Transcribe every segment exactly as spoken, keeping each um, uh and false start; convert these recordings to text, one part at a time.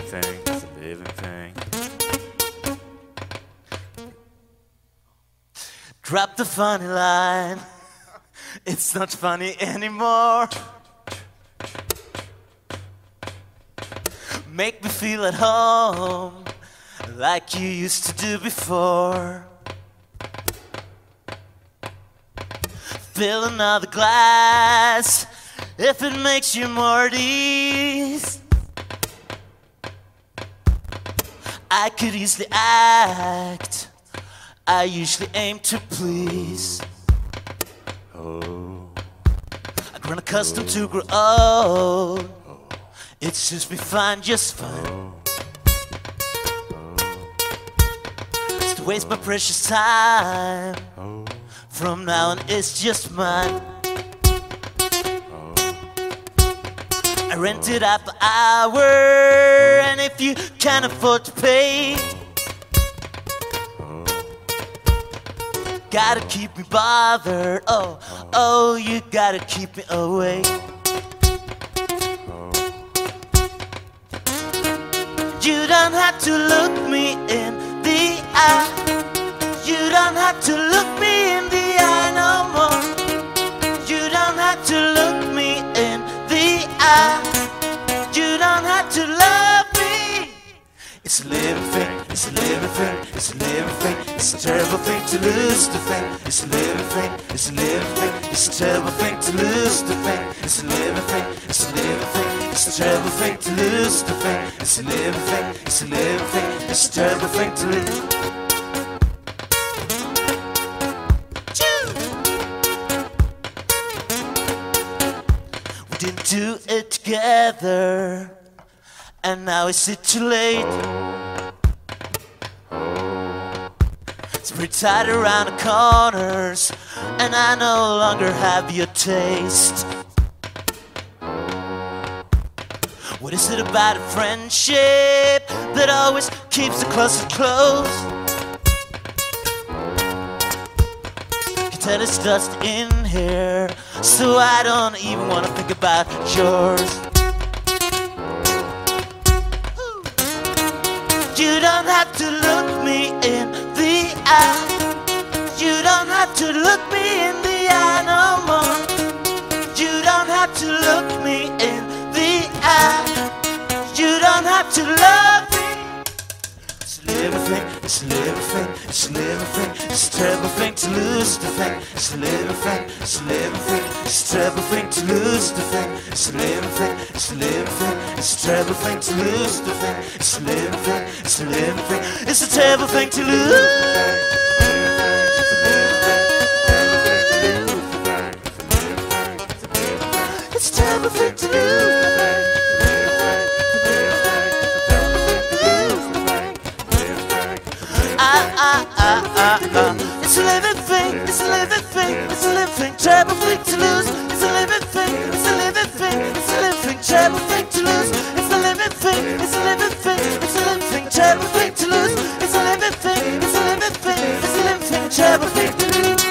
thing, it's a living thing. Drop the funny line. It's not funny anymore. Make me feel at home like you used to do before. Fill another glass if it makes you more at ease. I could easily act. I usually aim to please. Oh, I've grown accustomed to grow old. It suits me fine, just fine. Just to waste my precious time. From now on, it's just mine. I rent it out per hour, and if you can't afford to pay, gotta keep me bothered. Oh, oh, you gotta keep me awake. You don't have to look me in the eye. You don't have to look me in the eye no more. You don't have to look me in the eye. You don't have to love me. It's a living thing, it's a living thing, it's a living thing. It's a terrible thing to lose the thing. It's a living thing, it's a living thing, it's a terrible thing to lose the thing. It's a living thing, it's a living thing, it's a terrible thing to lose the thing. It's a living thing, it's a living thing, it's a terrible thing to lose. We didn't do it together, and now it's too late. It's pretty tight around the corners, and I no longer have your taste. What is it about a friendship that always keeps the closer close? You can tell it's dust in here, so I don't even want to think about yours. You don't have to look me in the eye. You don't have to look me in the eye no more. You don't have to look me in the eye. You don't have to love me. It's a living thing, it's a living thing, it's a living thing. It's a terrible thing to lose the thing. It's a living thing, it's a living thing, it's a terrible thing to lose the thing. It's a living thing, it's a living thing, it's a terrible thing to lose the thing. It's a living thing, it's a living thing, it's a terrible thing to lose. It's a terrible thing to lose. It's a living thing, it's a living thing, it's a living thing, terrible thing to lose. It's a living thing, it's a living thing, it's a living thing, terrible thing to lose. It's a living thing, it's a living thing, it's a living thing, terrible thing to lose. It's a living thing, it's a living thing, it's a living thing, terrible thing to lose.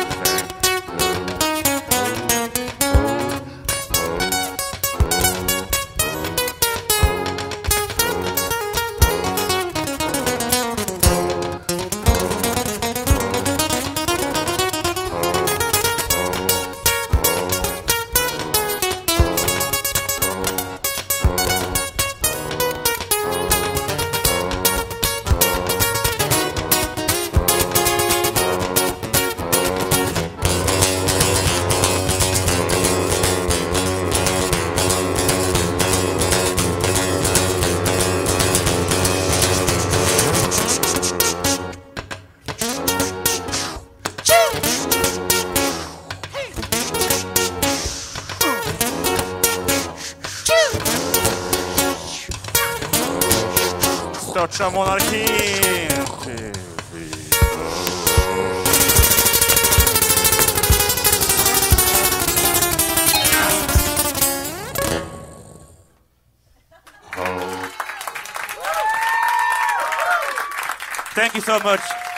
Störta monarkin. Thank you so much.